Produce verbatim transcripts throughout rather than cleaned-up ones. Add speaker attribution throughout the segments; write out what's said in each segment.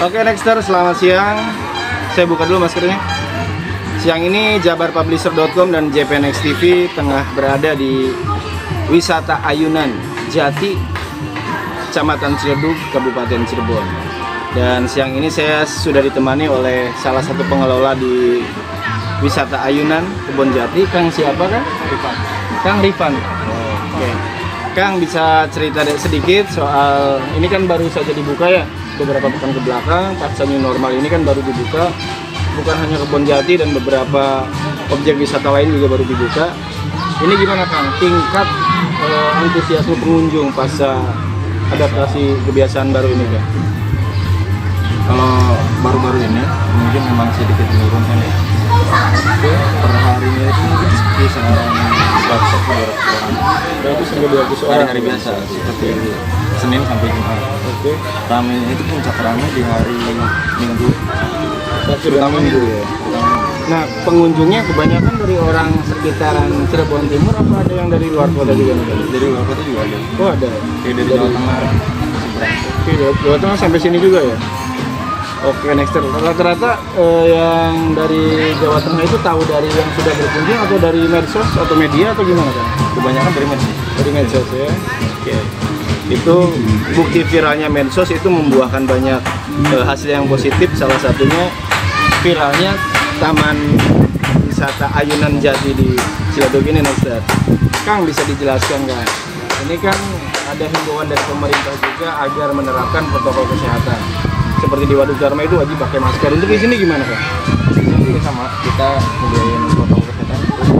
Speaker 1: Oke Nexter, selamat siang. Saya buka dulu maskernya. Siang ini Jabar Publisher dot com dan J P N X T V tengah berada di Wisata Ayunan Jati, Kecamatan Ciledug, Kabupaten Cirebon. Dan siang ini saya sudah ditemani oleh salah satu pengelola di Wisata Ayunan Kebon Jati. Kang siapa kan? Rifan. Kang Rifan. Oh, oke. Okay. Kang bisa cerita sedikit soal ini kan baru saja dibuka ya beberapa pekan ke belakang, pasca new normal ini kan baru dibuka. Bukan hanya Kebon Jati dan beberapa objek wisata lain juga baru dibuka. Ini gimana Kang? Tingkat eh, antusiasme pengunjung pasca adaptasi kebiasaan baru ini Kang?
Speaker 2: Kalau baru-baru ini mungkin memang sedikit menurun kan ya. Per harinya itu mungkin kisaran seratus sampai dua ratus orang.
Speaker 1: seratus sampai dua ratus orang.
Speaker 2: Hari-hari biasa seperti Senin sampai Jumat.
Speaker 1: Oke.
Speaker 2: Ramenya itu puncak ramai di hari Minggu.
Speaker 1: Terutama Minggu ya. Nah, pengunjungnya kebanyakan dari orang sekitaran Cirebon Timur apa ada yang dari luar kota juga nih?
Speaker 2: Dari luar kota juga ada.
Speaker 1: Oh ada.
Speaker 2: Kayak dari Jawa Tengah.
Speaker 1: Oke, Jawa Tengah sampai sini juga ya. Oke, Nexter. Rata-rata eh, yang dari Jawa Tengah itu tahu dari yang sudah berkunjung atau dari medsos atau media atau gimana kan?
Speaker 2: Kebanyakan dari medsos.
Speaker 1: Dari medsos ya. Oke. Itu bukti viralnya medsos itu membuahkan banyak eh, hasil yang positif. Salah satunya viralnya Taman Wisata Ayunan Jati di Ciledug ini, Nexter. Kang bisa dijelaskan kan? Ini kan ada himbauan dari pemerintah juga agar menerapkan protokol kesehatan. Seperti di Waduk Dharma itu wajib pakai masker. Untuk di sini gimana Kang?
Speaker 2: Ini sama, kita membiayain protokol kesehatan.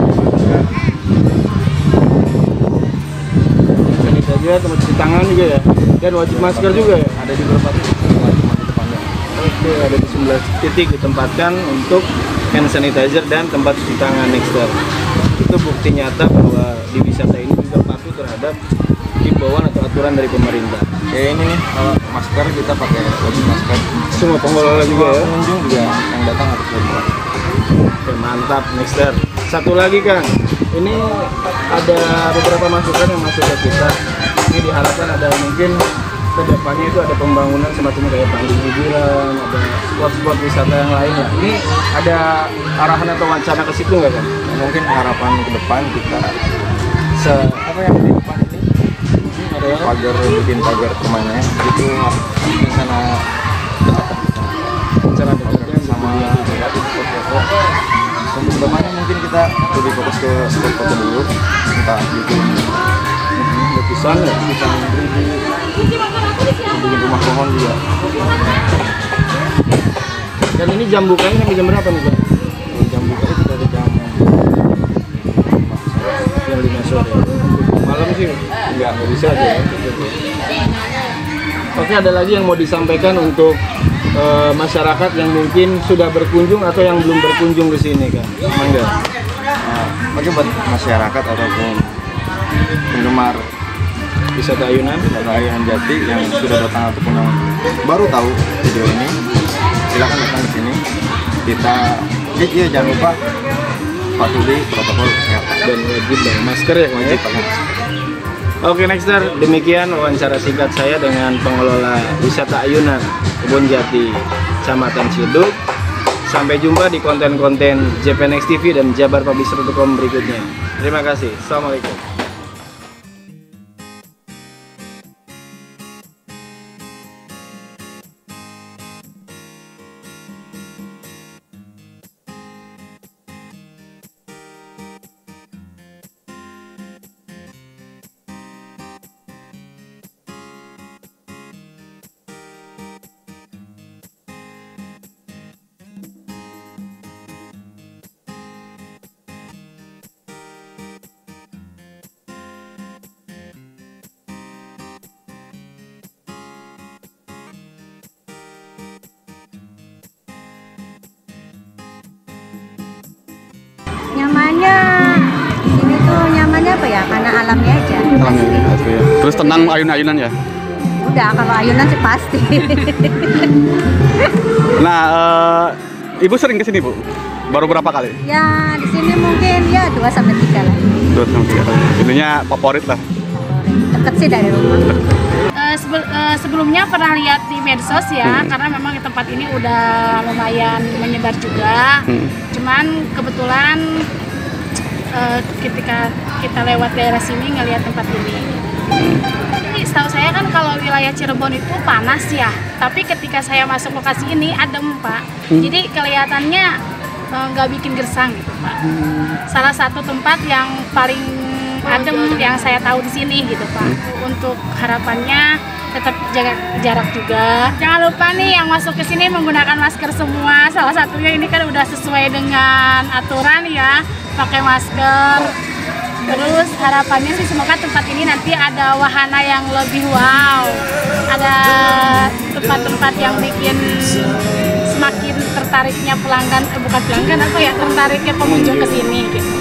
Speaker 1: Ini saja tempat cuci tangan juga ya. Dan wajib masker juga ya.
Speaker 2: Ada di beberapa titik wajib di depannya.
Speaker 1: Oke, ada di sebelah titik ditempatkan untuk hand sanitizer dan tempat cuci tangan, Nexter. Itu bukti nyata bahwa di wisata ini juga patuh terhadap himbauan atau aturan dari pemerintah.
Speaker 2: Kayak ini nih, kalau masker kita pakai wajib masker.
Speaker 1: Semua pengelola juga ya.
Speaker 2: Pengunjung juga yang datang harus wajib masker.
Speaker 1: Oke, mantap, Nexter. Satu lagi Kang, ini ada beberapa masukan yang masuk ke kita. Ini diharapkan ada mungkin kedepannya itu ada pembangunan semacam kayak pantai hiburan, ada spot-spot wisata yang lain lah. Ini ada arahan atau wacana ke situ nggak Kang?
Speaker 2: Mungkin harapan ke depan kita se apa yang di depan ini ada yang pagar, bikin pagar permainannya itu di sana dekat
Speaker 1: Cara dekatnya
Speaker 2: sama spot-foto. Untuk kedepannya mungkin kita lebih fokus ke spot-foto dulu, entah bikin
Speaker 1: lukisan ya.
Speaker 2: lukisan bikin rumah pohon juga.
Speaker 1: Dan ini jam bukanya sampai jam berapa nih Kang?
Speaker 2: Jam buka itu dari jam
Speaker 1: Jam lima sore. Malam sih nggak nggak bisa aja ya. Oke, ada lagi yang mau disampaikan untuk eh, masyarakat yang mungkin sudah berkunjung atau yang belum berkunjung di sini Kang? Mangga.
Speaker 2: Nah, bagi buat masyarakat ataupun penggemar
Speaker 1: Wisata Ayunan.
Speaker 2: wisata Ayunan Jati yang sudah datang ataupun yang baru tahu video ini, silakan datang ke sini. Kita, iya jangan lupa patuhi protokol kesehatan
Speaker 1: Dan wajib bawa masker ya Kang?
Speaker 2: wajib pakai masker.
Speaker 1: Oke Nexter, demikian wawancara singkat saya dengan pengelola Wisata Ayunan Kebon Jati, Kecamatan Ciledug. Sampai jumpa di konten-konten J P N X T V dan Jabar Publisher dot com berikutnya. Terima kasih. Assalamualaikum.
Speaker 3: Nyamannya di sini tuh nyamannya apa ya? Karena alamnya aja.
Speaker 4: Alamnya asli ya. Terus tenang ayun-ayunan ya.
Speaker 3: Udah kalau ayunan sih pasti.
Speaker 4: Nah, eh, Ibu sering kesini Bu? Baru berapa kali?
Speaker 3: Ya di sini mungkin ya dua sampai tiga lah.
Speaker 4: Dua sampai tiga kali. Intinya favorit lah.
Speaker 3: Deket sih dari rumah.
Speaker 5: Uh, sebe- uh, sebelumnya pernah lihat di medsos ya,
Speaker 4: Hmm.
Speaker 5: karena memang tempat ini udah lumayan menyebar juga.
Speaker 4: Hmm.
Speaker 5: Cuman kebetulan uh, ketika kita lewat daerah sini ngelihat tempat ini. Tapi setahu saya kan kalau wilayah Cirebon itu panas ya, tapi ketika saya masuk lokasi ini adem Pak.
Speaker 4: Hmm.
Speaker 5: Jadi kelihatannya uh, nggak bikin gersang gitu Pak. Salah satu tempat yang paling adem yang saya tahu di sini gitu Pak. Untuk harapannya tetap jaga jarak juga. Jangan lupa nih yang masuk ke sini menggunakan masker semua. Salah satunya ini kan udah sesuai dengan aturan ya, pakai masker. Terus harapannya sih semoga tempat ini nanti ada wahana yang lebih wow. Ada tempat-tempat yang bikin semakin tertariknya pelanggan, eh, bukan pelanggan apa ya, tertariknya pengunjung ke sini gitu.